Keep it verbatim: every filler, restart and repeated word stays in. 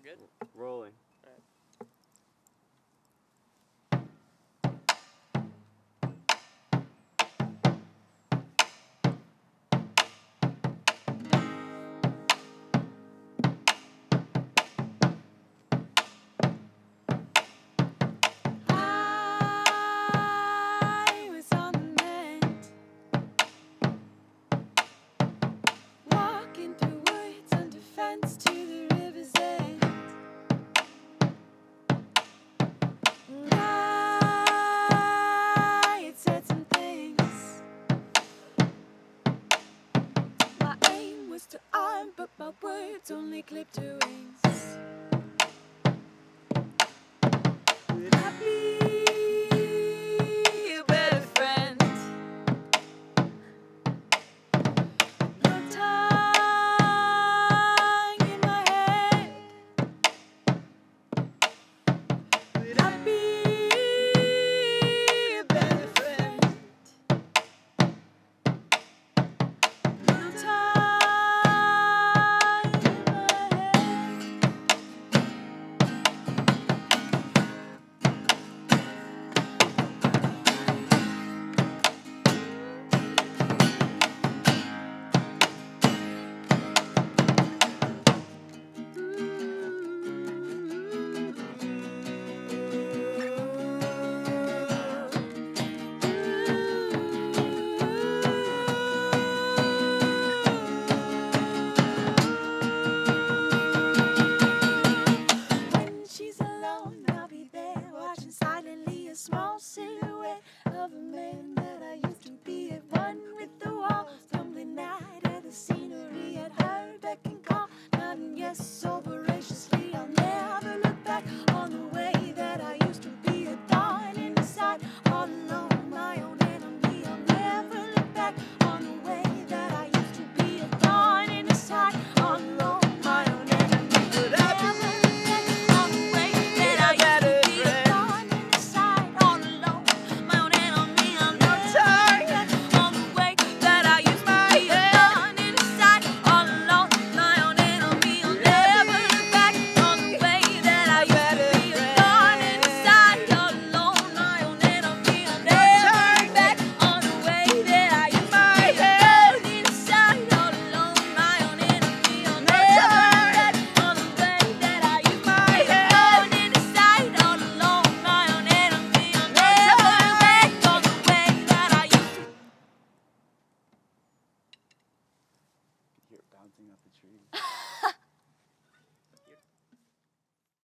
good? Rolling. Alright. I was on the mend, walking through woods under fence to the river's end. And I had said some things. My aim was to arm, but my words only clipped her wings. Would I be a better friend? No tongue in my head. Would I be a better friend? No tongue in my head. When she's alone, I'll be there, watching silently a small silhouette of a man that I used to be at one with the walls, tumbling out of the scenery at her beck and call, nodding yes over